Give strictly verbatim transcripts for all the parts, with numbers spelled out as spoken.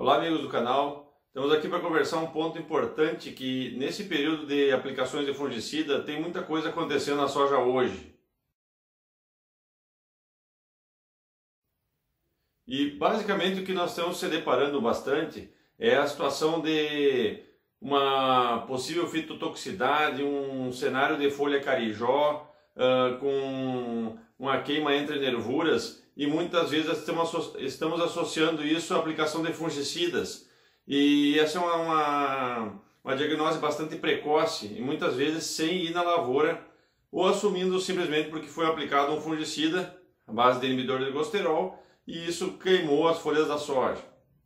Olá, amigos do canal. Estamos aqui para conversar um ponto importante que nesse período de aplicações de fungicida tem muita coisa acontecendo na soja hoje. E basicamente o que nós estamos se deparando bastante é a situação de uma possível fitotoxicidade, um cenário de folha carijó, uh, com uma queima entre nervuras, e muitas vezes estamos associando isso à aplicação de fungicidas. E essa é uma, uma, uma diagnose bastante precoce, e muitas vezes sem ir na lavoura, ou assumindo simplesmente porque foi aplicado um fungicida à base de inibidor de ergosterol, e isso queimou as folhas da soja.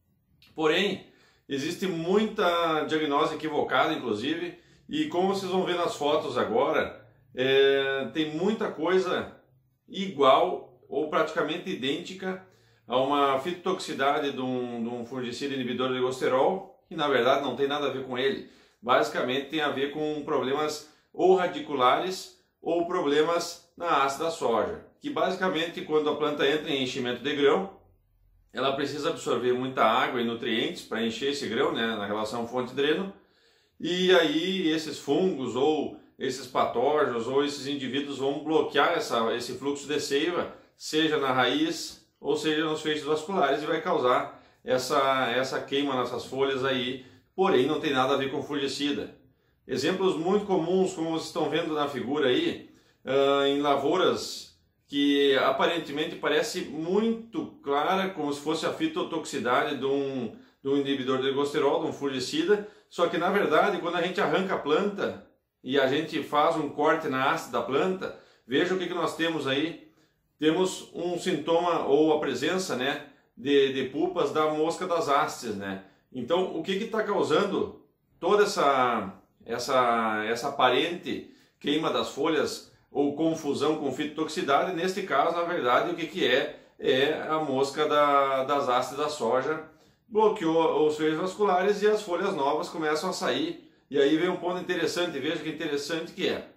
Porém, existe muita diagnose equivocada, inclusive, e como vocês vão ver nas fotos agora, é, tem muita coisa igual ou praticamente idêntica a uma fitotoxicidade de um, de um fungicida inibidor de ergosterol, que na verdade não tem nada a ver com ele. Basicamente tem a ver com problemas ou radiculares ou problemas na haste da soja, que basicamente quando a planta entra em enchimento de grão, ela precisa absorver muita água e nutrientes para encher esse grão, né, na relação fonte-dreno, e aí esses fungos ou esses patógenos ou esses indivíduos vão bloquear essa, esse fluxo de seiva, seja na raiz ou seja nos feixes vasculares, e vai causar essa, essa queima nessas folhas aí, porém não tem nada a ver com fungicida. Exemplos muito comuns, como vocês estão vendo na figura aí, uh, em lavouras que aparentemente parece muito clara, como se fosse a fitotoxicidade de um, de um inibidor de ergosterol, de um fungicida, só que na verdade quando a gente arranca a planta e a gente faz um corte na haste da planta, veja o que, que nós temos aí. Temos um sintoma ou a presença, né, de, de pulpas da mosca das hastes, né? Então, o que está causando toda essa, essa, essa aparente queima das folhas ou confusão com fitotoxicidade? Neste caso, na verdade, o que, que é? É a mosca da, das hastes da soja, bloqueou os feixes vasculares e as folhas novas começam a sair. E aí vem um ponto interessante, veja que interessante que é.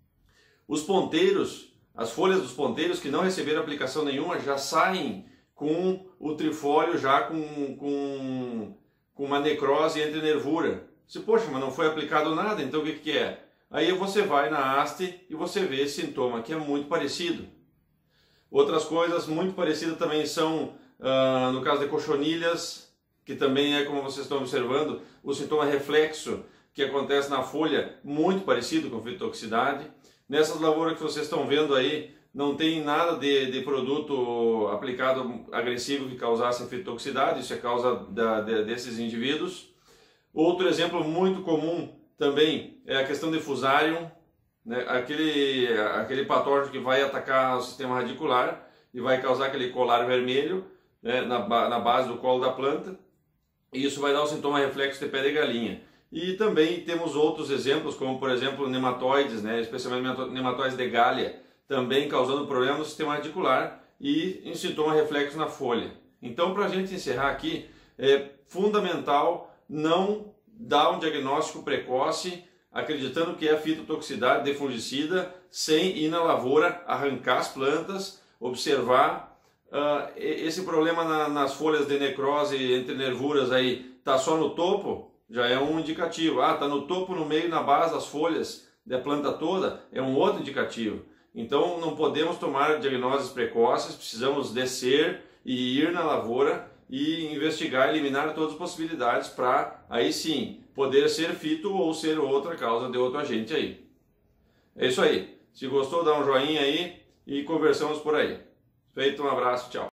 Os ponteiros, as folhas dos ponteiros que não receberam aplicação nenhuma já saem com o trifólio já com, com, com uma necrose entre nervura. Se, poxa, mas não foi aplicado nada, então o que, que é? Aí você vai na haste e você vê esse sintoma que é muito parecido. Outras coisas muito parecidas também são, uh, no caso de cochonilhas, que também é, como vocês estão observando, o sintoma reflexo que acontece na folha, muito parecido com fitotoxicidade. Nessas lavouras que vocês estão vendo aí, não tem nada de, de produto aplicado agressivo que causasse fitotoxicidade, isso é causa da, de, desses indivíduos. Outro exemplo muito comum também é a questão de Fusarium, né? aquele, aquele patógeno que vai atacar o sistema radicular e vai causar aquele colar vermelho, né, na, na base do colo da planta, e isso vai dar o sintoma reflexo de pé de galinha. E também temos outros exemplos, como por exemplo nematóides, né, especialmente nematóides de galha, também causando problema no sistema radicular e em sintoma reflexo na folha. Então, para a gente encerrar aqui, é fundamental não dar um diagnóstico precoce, acreditando que é fitotoxicidade de fungicida, sem ir na lavoura, arrancar as plantas, observar uh, esse problema na, nas folhas de necrose entre nervuras aí, está só no topo, já é um indicativo. Ah, está no topo, no meio, na base das folhas da planta toda, é um outro indicativo. Então não podemos tomar diagnósticos precoces, precisamos descer e ir na lavoura e investigar, eliminar todas as possibilidades para aí sim poder ser fito ou ser outra causa de outro agente aí. É isso aí. Se gostou, dá um joinha aí e conversamos por aí. Feito, um abraço, tchau.